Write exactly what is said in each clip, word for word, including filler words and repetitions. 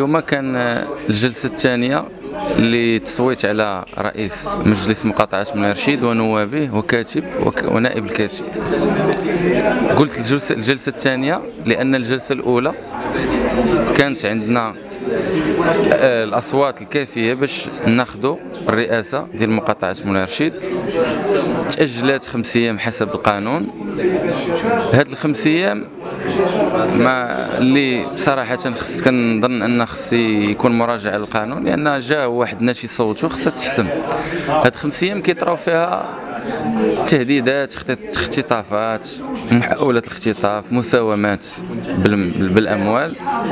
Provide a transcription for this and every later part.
اليوم كان الجلسة الثانية للتصويت على رئيس مجلس مقاطعة مولاي رشيد ونوابه وكاتب ونائب الكاتب. قلت الجلسة, الجلسة الثانية لأن الجلسة الأولى كانت عندنا الأصوات الكافية باش ناخذوا الرئاسة ديال مقاطعة مولاي رشيد. تأجلت خمس أيام حسب القانون. هاد الخمس أيام ما اللي صراحة خص كنظن أن خص يكون مراجعة للقانون، لأن جا واحد الناس يصوتوا خصها تحسم. هاد خمس أيام كيطراو فيها تهديدات، اختطافات، محاولات الاختطاف، مساومات بالاموال،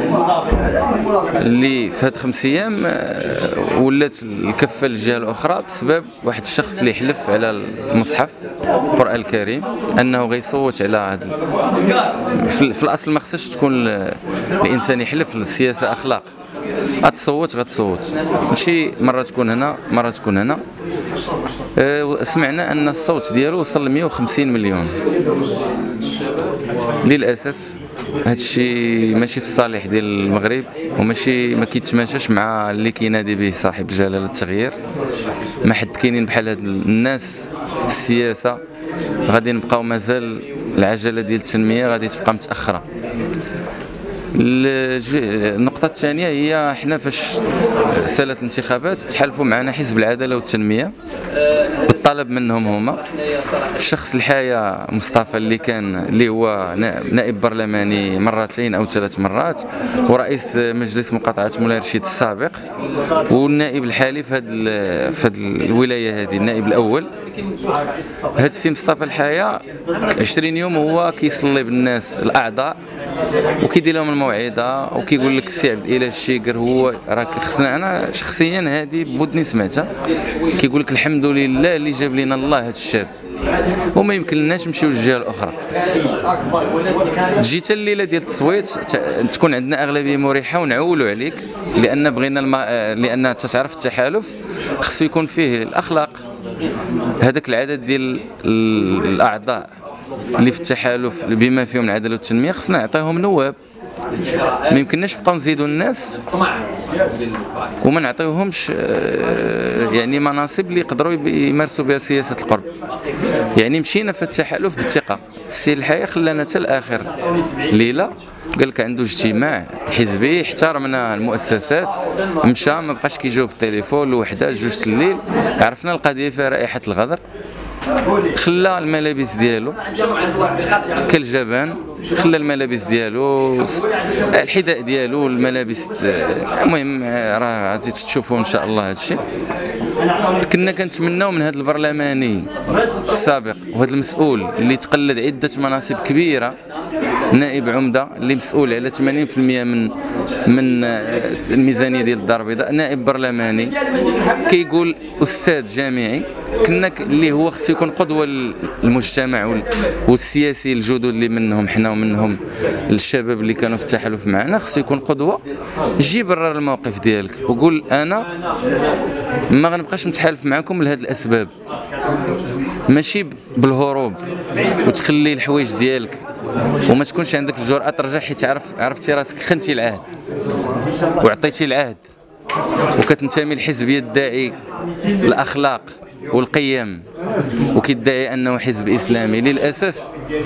اللي في هاد خمس ايام ولات الكفه للجهه الاخرى بسبب واحد الشخص اللي حلف على المصحف القران الكريم انه غيصوت على هاد. في الاصل ما خصش تكون الانسان يحلف، السياسه اخلاق، غتصوت غتصوت، ماشي مره تكون هنا مره تكون هنا. أه سمعنا ان الصوت ديالو وصل ل مئة وخمسين مليون. للاسف هذا الشيء ماشي في الصالح ديال المغرب، وماشي ما كيتماشاش مع اللي كينادي به صاحب جلاله التغيير. ما حد كاينين بحال هاد الناس في السياسه، غادي نبقاو مازال العجله ديال التنميه غادي تبقى متاخره. النقطة الثانية هي حنا فاش سالت الانتخابات تحالفوا معنا حزب العدالة والتنمية بالطلب منهم هما في الشخص الحياة مصطفى اللي كان اللي هو نائب برلماني مرتين أو ثلاث مرات، ورئيس مجلس مقاطعة مولاي رشيد السابق، والنائب الحالي في هذه في هذه الولاية هذه النائب الأول. هذا السي مصطفى الحياة عشرين يوم هو كيصلي بالناس الأعضاء وكيدير لهم الموعظه وكيقول لك السي عبد الاله الشيقر هو راك خصنا. انا شخصيا هذه بودني سمعتها، كيقول لك الحمد لله اللي جاب لنا الله هذا الشاب وما يمكن لناش نمشيو للجهه الاخرى. جيت الليله ديال التصويت تكون عندنا اغلبيه مريحه ونعولوا عليك، لان بغينا الم... لان تعرف التحالف خصو يكون فيه الاخلاق. هذاك العدد ديال الاعضاء اللي في التحالف بما فيهم العداله والتنميه خصنا نعطيهم نواب. ما يمكنناش نبقاو نزيدوا الناس وما نعطيوهمش يعني مناصب اللي يقدروا يمارسوا بها سياسه القرب. يعني مشينا في التحالف بالثقه. السي الحياه خلانا حتى لاخر ليله، قال لك عنده اجتماع حزبي، احترمنا المؤسسات، مشى ما بقاش كيجاوب التليفون لوحده جوج الليل. عرفنا القضيه فيها رائحه الغدر، خلى الملابس ديالو كالجبان، خلى الملابس ديالو الحذاء ديالو الملابس. المهم راه غادي تشوفوا ان شاء الله هذا الشيء. كنا كنتمناو من هذا البرلماني السابق وهذا المسؤول اللي تقلد عده مناصب كبيره، نائب عمده اللي مسؤول على ثمانين بالمئة من من الميزانيه ديال الدار البيضاء، نائب برلماني كيقول استاذ جامعي. كنا اللي هو خصو يكون قدوه للمجتمع والسياسي الجدد اللي منهم حنا ومنهم الشباب اللي كانوا في التحالف معنا، خصو يكون قدوه. جي برر الموقف ديالك وقول انا ما غنبقاش نتحالف معكم لهذه الاسباب، ماشي بالهروب وتخلي الحوايج ديالك وما تكونش عندك الجرأة ترجع، حيت عرف عرفتي راسك خنتي العهد وعطيتي العهد وكتنتمي للحزبيه الداعي الاخلاق والقيم وكيدعي انه حزب اسلامي. للاسف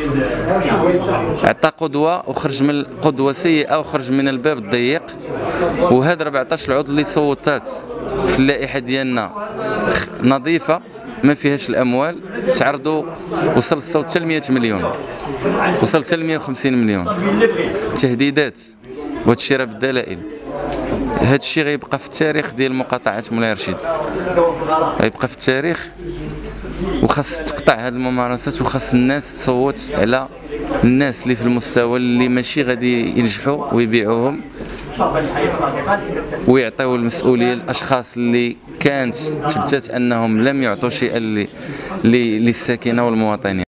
عطى قدوه وخرج من قدوه سيئه وخرج من الباب الضيق. وهذا أربعطاش العضو اللي صوتات في اللائحه ديالنا نظيفه ما فيهاش الاموال، تعرضوا وصل الصوت حتى ل مئة مليون، وصل حتى ل مئة وخمسين مليون. تهديدات وهذا الشيء راه بالدلائل. هذا الشيء غيبقى في التاريخ ديال مقاطعه مولاي رشيد، غيبقى في التاريخ. وخاص تقطع هذه الممارسات وخاص الناس تصوت على الناس اللي في المستوى اللي ماشي غادي ينجحوا ويبيعوهم ويعطيو المسؤوليه للاشخاص اللي كانت تثبتت انهم لم يعطوا شيئا للساكنه والمواطنين.